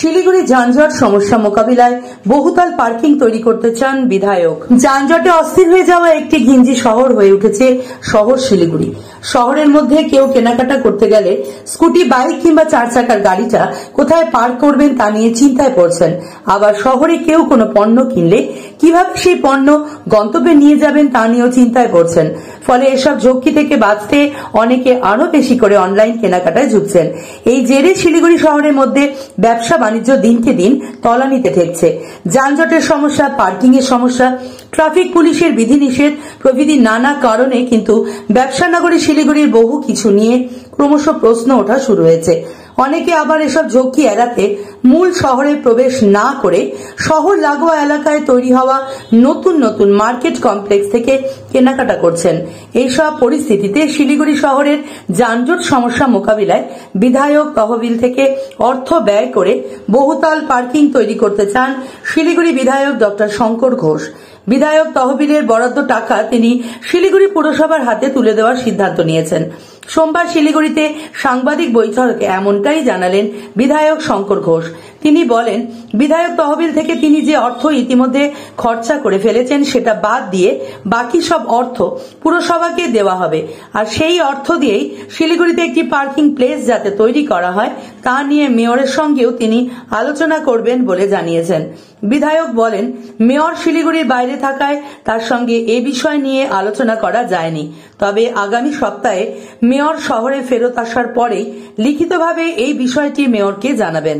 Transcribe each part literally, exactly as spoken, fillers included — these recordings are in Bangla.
শিলিগুড়ি যানজট সমস্যা মোকাবিলায় বহুতল পার্কিং তৈরি করতে চান বিধায়ক। যানজটে অস্থির হয়ে যাওয়া একটি ঘিঞ্জি শহর হয়ে উঠেছে শহর শিলিগুড়ি। শহরের মধ্যে কেউ কেনাকাটা করতে গেলে স্কুটি, বাইক কিংবা চার চাকার গাড়িটা কোথায় পার্ক করবেন তা নিয়ে চিন্তায় পড়ছেন। আবার শহরে কেউ কোনো পণ্য কিনলে কিভাবে সেই পণ্য গন্তব্যে নিয়ে যাবেন তা নিয়েও চিন্তায় পড়ছেন। ফলে এসব ঝক্কি থেকে বাঁচতে অনেকে আরো বেশি করে অনলাইন কেনাকাটায় ঝুঁকছেন। এই জেরে শিলিগুড়ি শহরের মধ্যে ব্যবসা বাণিজ্য দিনকে দিন তলানিতে ঠেকছে। যানজটের সমস্যা, পার্কিং এর সমস্যা, ট্রাফিক পুলিশের বিধিনিষেধ প্রভৃতি নানা কারণে কিন্তু ব্যবসা নগরী শিলিগুড়ির বহু কিছু নিয়ে ক্রমশ প্রশ্ন ওঠা শুরু হয়েছে। অনেকে আবার এসব ঝক্কি এড়াতে মূল শহরে প্রবেশ না করে শহর লাগোয়া এলাকায় তৈরি হওয়া নতুন নতুন মার্কেট কমপ্লেক্স থেকে কেনাকাটা করছেন। এইসব পরিস্থিতিতে শিলিগুড়ি শহরের যানজট সমস্যা মোকাবিলায় বিধায়ক তহবিল থেকে অর্থ ব্যয় করে বহুতল পার্কিং তৈরি করতে চান শিলিগুড়ি বিধায়ক ডক্টর শঙ্কর ঘোষ। বিধায়ক তহবিলের বরাদ্দ টাকা তিনি শিলিগুড়ি পুরসভার হাতে তুলে দেওয়ার সিদ্ধান্ত নিয়েছেন। সোমবার শিলিগুড়িতে সাংবাদিক বৈঠকে এমনটাই জানালেন বিধায়ক শঙ্কর ঘোষ। তিনি বলেন, বিধায়ক তহবিল থেকে তিনি যে অর্থ ইতিমধ্যে খরচা করে ফেলেছেন সেটা বাদ দিয়ে বাকি সব অর্থ পুরসভাকে দেওয়া হবে। আর সেই অর্থ দিয়েই শিলিগুড়িতে একটি পার্কিং প্লেস যাতে তৈরি করা হয় তা নিয়ে মেয়রের সঙ্গেও তিনি আলোচনা করবেন বলে জানিয়েছেন। বিধায়ক বলেন, মেয়র শিলিগুড়ির বাইরে থাকায় তার সঙ্গে এ বিষয় নিয়ে আলোচনা করা যায়নি। তবে আগামী সপ্তাহে মেয়র শহরে ফেরত আসার পরেই লিখিতভাবে এই বিষয়টি মেয়রকে জানাবেন।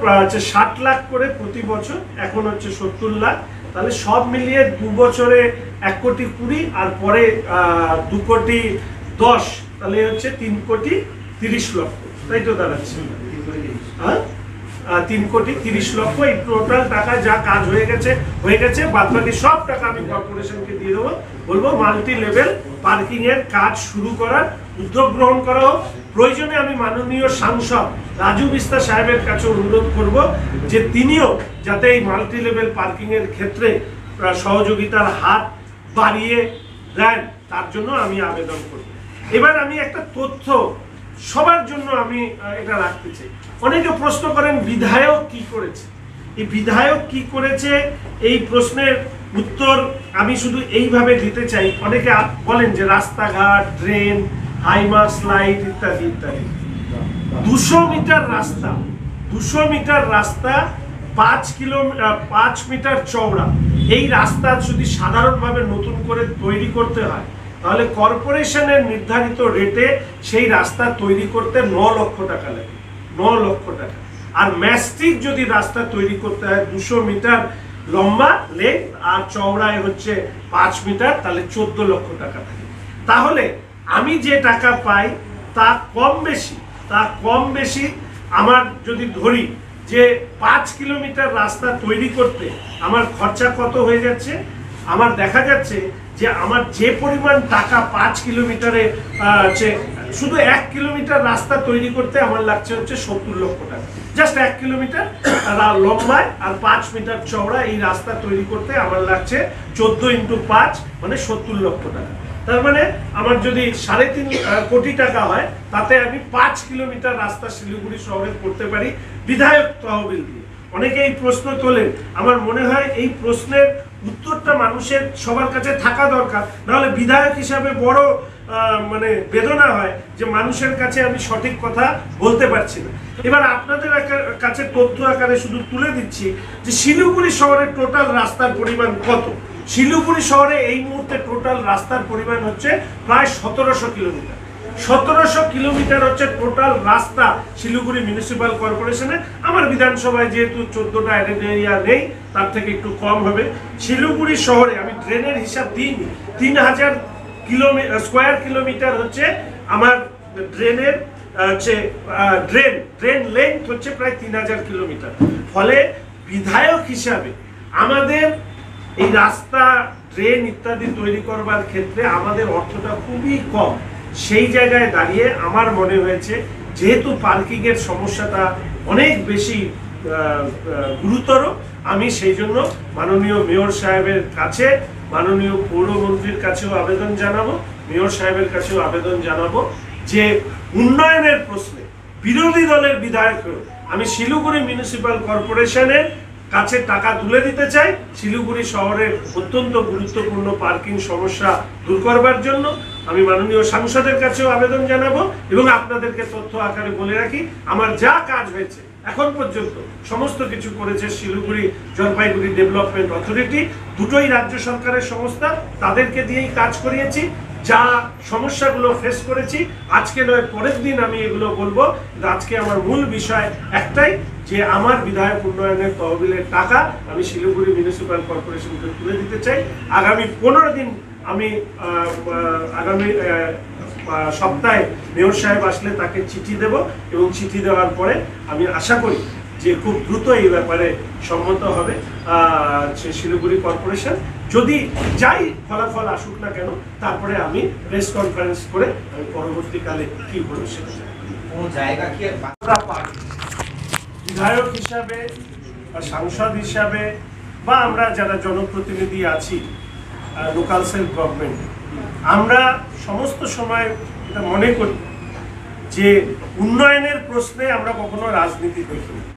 ষাট লাখ করে প্রতি বছর, এখন হচ্ছে সত্তর লাখ, তাহলে সব মিলিয়ে দু বছরে এক কোটি কুড়ি আর পরে দু কোটি দশ, তাহলে হচ্ছে তিন কোটি তিরিশ লক্ষ, তাই তো দাঁড়াচ্ছে হ্যাঁ তিন কোটি তিরিশ লক্ষ। এই টোটাল টাকা যা কাজ হয়ে গেছে হয়ে গেছে বাদ বাকি সব টাকা আমি কর্পোরেশনকে দিয়ে দেবো। বলবো মাল্টি লেভেল পার্কিং এর কাজ শুরু করার উদ্যোগ গ্রহণ করা হোক। প্রয়োজনে আমি মাননীয় সাংসদ রাজু বিস্তা সাহেবের কাছে অনুরোধ করব যে তিনিও যাতে এই মাল্টি লেভেল পার্কিং এর ক্ষেত্রে সহযোগিতার হাত বাড়িয়ে দেন, তার জন্য আমি আবেদন করব। এবার আমি একটা তথ্য সবার জন্য আমি এটা রাখতে চাই। অনেকে প্রশ্ন করেন বিধায়ক কি করেছে। এই বিধায়ক কি করেছে এই প্রশ্নের উত্তর আমি শুধু এইভাবে দিতে চাই। অনেকে বলেন যে রাস্তাঘাট, ড্রেন, হাইমার্স লাইট ইত্যাদি ইত্যাদি। দুশো মিটার রাস্তা দুশো মিটার রাস্তা পাঁচ কিলো পাঁচ মিটার চওড়া। এই রাস্তা যদি সাধারণভাবে নতুন করে তৈরি করতে হয় তাহলে কর্পোরেশনের নির্ধারিত রেটে সেই রাস্তা তৈরি করতে ন লক্ষ টাকা লাগে, ন লক্ষ টাকা। আর ম্যাস্টিক যদি রাস্তা তৈরি করতে হয় দুশো মিটার লম্বা লেন্থ আর চওড়ায় হচ্ছে পাঁচ মিটার, তাহলে চোদ্দ লক্ষ টাকা থাকে। তাহলে আমি যে টাকা পাই তা কম বেশি তা কম বেশি আমার যদি ধরি যে পাঁচ কিলোমিটার রাস্তা তৈরি করতে আমার খরচা কত হয়ে যাচ্ছে, আমার দেখা যাচ্ছে যে আমার যে পরিমাণ টাকা পাঁচ কিলোমিটারে হচ্ছে শুধু এক কিলোমিটার রাস্তা তৈরি করতে আমার লাগছে হচ্ছে সত্তর লক্ষ টাকা। জাস্ট এক কিলোমিটার লম্বায় আর পাঁচ মিটার চওড়া এই রাস্তা তৈরি করতে আমার লাগছে চোদ্দ ইন্টু পাঁচ মানে সত্তর লক্ষ টাকা। তার মানে আমার যদি সাড়ে তিন কোটি টাকা হয় তাতে আমি পাঁচ কিলোমিটার রাস্তা শিলিগুড়ি শহরে করতে পারি বিধায়ক তহবিল দিয়ে। অনেকে এই প্রশ্ন তোলেন, আমার মনে হয় এই প্রশ্নের উত্তরটা মানুষের সবার কাছে থাকা দরকার, নাহলে বিধায়ক হিসাবে বড় মানে বেদনা হয় যে মানুষের কাছে আমি সঠিক কথা বলতে পারছি না। এবার আপনাদের কাছে তথ্য আকারে শুধু তুলে দিচ্ছি যে শিলিগুড়ি শহরের টোটাল রাস্তার পরিমাণ কত। শিলিগুড়ি শহরে এই মুহূর্তে টোটাল রাস্তার পরিমাণ হচ্ছে প্রায় সতেরোশো কিলোমিটার। সতেরোশো কিলোমিটার হচ্ছে টোটাল রাস্তা শিলিগুড়ি মিউনিসিপ্যাল কর্পোরেশনে। আমার বিধানসভায় যেহেতু চোদ্দটা এরিয়া নেই তার থেকে একটু কম হবে। শিলিগুড়ি শহরে আমি ড্রেনের হিসাব দিইনি, তিন হাজার কিলোমিটার স্কোয়ার কিলোমিটার হচ্ছে আমার ড্রেনের হচ্ছে ড্রেন ড্রেন লেন্থ হচ্ছে প্রায় তিন হাজার কিলোমিটার। ফলে বিধায়ক হিসাবে আমাদের এই রাস্তা, ড্রেন ইত্যাদি তৈরি করবার ক্ষেত্রে আমাদের অর্থটা খুবই কম। সেই জায়গায় দাঁড়িয়ে আমার মনে হয়েছে যেহেতু পার্কিং এর সমস্যাটা অনেক বেশি গুরুতর, আমি সেই জন্য মাননীয় মেয়র সাহেবের কাছে, মাননীয় পৌরমন্ত্রীর কাছেও আবেদন জানাবো, মেয়র সাহেবের কাছেও আবেদন জানাবো যে উন্নয়নের প্রশ্নে বিরোধী দলের বিধায়ক আমি শিলিগুড়ি মিউনিসিপ্যাল কর্পোরেশনের কাছে টাকা তুলে দিতে চাই শিলিগুড়ি শহরের অত্যন্ত গুরুত্বপূর্ণ পার্কিং সমস্যা দূর করবার জন্য। আমি মাননীয় সাংসদের কাছেও আবেদন জানাবো এবং আপনাদেরকে তথ্য আকারে বলে রাখি, আমার যা কাজ হয়েছে এখন পর্যন্ত সমস্ত কিছু করেছে শিলিগুড়ি জলপাইগুড়ি ডেভেলপমেন্ট অথরিটি, দুটোই রাজ্য সরকারের সংস্থা, তাদেরকে দিয়েই কাজ করিয়েছি। যা সমস্যাগুলো ফেস করেছি আজকে নয় পরের দিন আমি এগুলো বলবো, আজকে আমার মূল বিষয় একটাই যে আমার বিধায়ক উন্নয়নের তহবিলের টাকা আমি শিলিগুড়ি মিউনিসিপ্যাল কর্পোরেশনকে তুলে দিতে চাই। আগামী পনেরো দিন আমি আগামী সপ্তাহে মেয়র সাহেব আসলে তাকে চিঠি দেব এবং চিঠি দেওয়ার পরে আমি আশা করি যে খুব দ্রুত এই ব্যাপারে সম্মত হবে শিলিগুড়ি কর্পোরেশন। যদি যাই ফলাফল আসুক না কেন তারপরে আমি প্রেস কনফারেন্স করে আমি পরবর্তীকালে কি করবো সেটা জায়গা কি বিধায়ক হিসাবে বা সাংসদ হিসাবে বা আমরা যারা জনপ্রতিনিধি আছি লোকাল সেলফ গভর্নমেন্ট, আমরা সমস্ত সময় এটা মনে করি যে উন্নয়নের প্রশ্নে আমরা কখনো রাজনীতি দেখি।